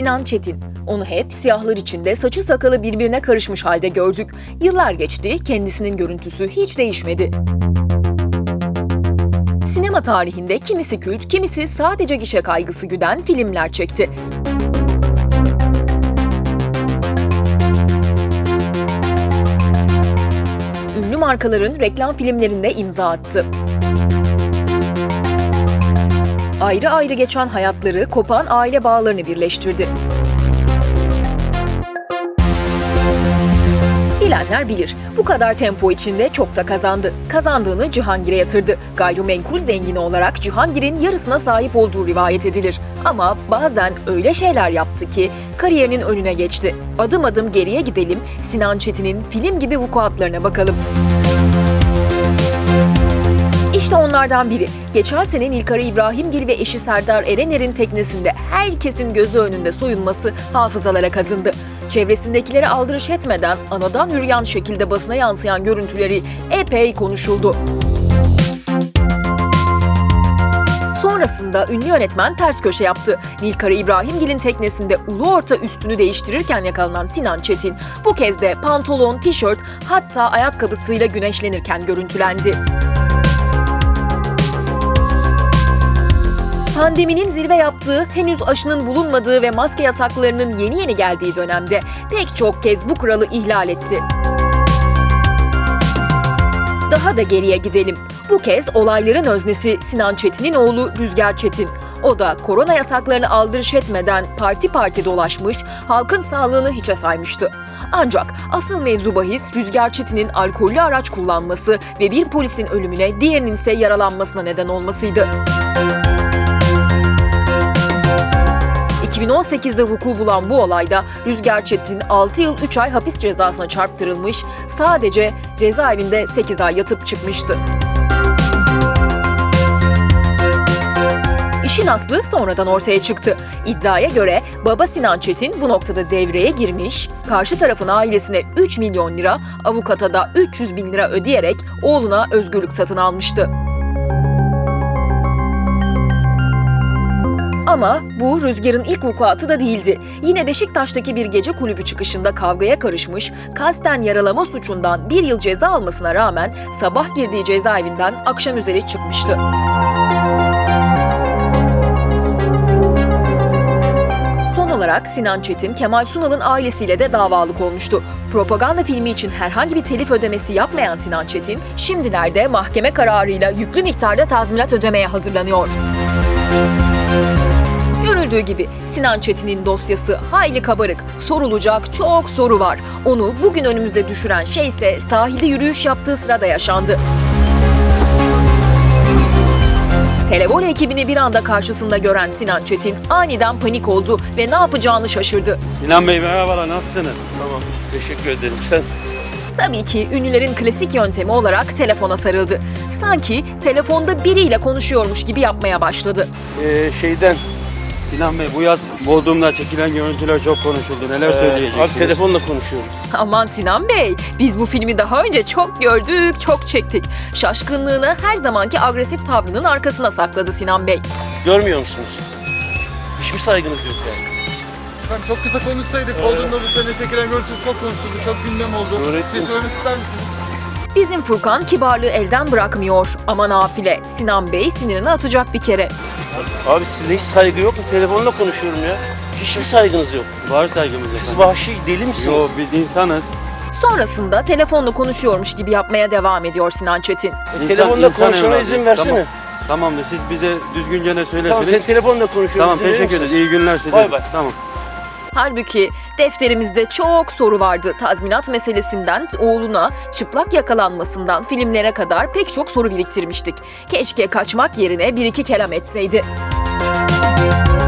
Sinan Çetin. Onu hep siyahlar içinde saçı sakalı birbirine karışmış halde gördük. Yıllar geçti, kendisinin görüntüsü hiç değişmedi. Sinema tarihinde kimisi kült, kimisi sadece gişe kaygısı güden filmler çekti. Ünlü markaların reklam filmlerinde imza attı. Ayrı ayrı geçen hayatları, kopan aile bağlarını birleştirdi. Bilenler bilir, bu kadar tempo içinde çok da kazandı. Kazandığını Cihangir'e yatırdı. Gayrimenkul zengini olarak Cihangir'in yarısına sahip olduğu rivayet edilir. Ama bazen öyle şeyler yaptı ki kariyerinin önüne geçti. Adım adım geriye gidelim, Sinan Çetin'in film gibi vukuatlarına bakalım. İşte onlardan biri. Geçen sene Nilkara İbrahimgil ve eşi Serdar Erener'in teknesinde herkesin gözü önünde soyunması hafızalara kazındı. Çevresindekileri aldırış etmeden anadan yürüyen şekilde basına yansıyan görüntüleri epey konuşuldu. Sonrasında ünlü yönetmen ters köşe yaptı. Nilkara İbrahimgil'in teknesinde ulu orta üstünü değiştirirken yakalanan Sinan Çetin bu kez de pantolon, tişört hatta ayakkabısıyla güneşlenirken görüntülendi. Pandeminin zirve yaptığı, henüz aşının bulunmadığı ve maske yasaklarının yeni geldiği dönemde pek çok kez bu kuralı ihlal etti. Daha da geriye gidelim. Bu kez olayların öznesi Sinan Çetin'in oğlu Rüzgar Çetin. O da korona yasaklarını aldırış etmeden parti dolaşmış, halkın sağlığını hiçe saymıştı. Ancak asıl mevzu bahis Rüzgar Çetin'in alkollü araç kullanması ve bir polisin ölümüne, diğerinin ise yaralanmasına neden olmasıydı. 2018'de vuku bulan bu olayda Rüzgar Çetin 6 yıl 3 ay hapis cezasına çarptırılmış, sadece cezaevinde 8 ay yatıp çıkmıştı. İşin aslı sonradan ortaya çıktı. İddiaya göre baba Sinan Çetin bu noktada devreye girmiş, karşı tarafın ailesine 3 milyon lira, avukata da 300 bin lira ödeyerek oğluna özgürlük satın almıştı. Ama bu Rüzgar'ın ilk vukuatı da değildi. Yine Beşiktaş'taki bir gece kulübü çıkışında kavgaya karışmış, kasten yaralama suçundan 1 yıl ceza almasına rağmen sabah girdiği cezaevinden akşam üzeri çıkmıştı. Son olarak Sinan Çetin, Kemal Sunal'ın ailesiyle de davalık olmuştu. Propaganda filmi için herhangi bir telif ödemesi yapmayan Sinan Çetin, şimdilerde mahkeme kararıyla yüklü miktarda tazminat ödemeye hazırlanıyor. Görüldüğü gibi Sinan Çetin'in dosyası hayli kabarık, sorulacak çok soru var. Onu bugün önümüze düşüren şey ise sahilde yürüyüş yaptığı sırada yaşandı. Televole ekibini bir anda karşısında gören Sinan Çetin aniden panik oldu ve ne yapacağını şaşırdı. Sinan Bey merhabalar, nasılsınız? Tamam, teşekkür ederim. Sen? Tabii ki ünlülerin klasik yöntemi olarak telefona sarıldı. Sanki telefonda biriyle konuşuyormuş gibi yapmaya başladı. Sinan Bey, bu yaz Bodrum'da çekilen görüntüler çok konuşuldu. Neler söyleyeceksiniz? Abi telefonla konuşuyorum. Aman Sinan Bey, biz bu filmi daha önce çok gördük, çok çektik. Şaşkınlığını her zamanki agresif tavrının arkasına sakladı Sinan Bey. Görmüyor musunuz? Hiçbir saygınız yok yani. Efendim çok kısa konuşsaydık, Bodrum'da bu sene çekilen görüntü çok konuşuldu, çok gündem oldu. Siz söylemek ister misiniz? Bizim Furkan kibarlığı elden bırakmıyor ama nafile. Sinan Bey sinirini atacak bir kere. Abi sizde hiç saygı yok mu? Telefonla konuşuyorum ya. Hiçbir saygınız yok. Var saygımız Siz efendim. vahşi deli misiniz? Yo, biz insanız. Sonrasında telefonla konuşuyormuş gibi yapmaya devam ediyor Sinan Çetin. Telefonla konuşmama izin versene. Tamamdır, siz bize düzgünce ne söylersiniz. Tamam, sen telefonla konuşuyorum. Tamam, teşekkür ederiz. İyi günler size. Bay bay. Tamam. Halbuki defterimizde çok soru vardı. Tazminat meselesinden oğluna çıplak yakalanmasından filmlere kadar pek çok soru biriktirmiştik. Keşke kaçmak yerine bir iki kelam etseydi.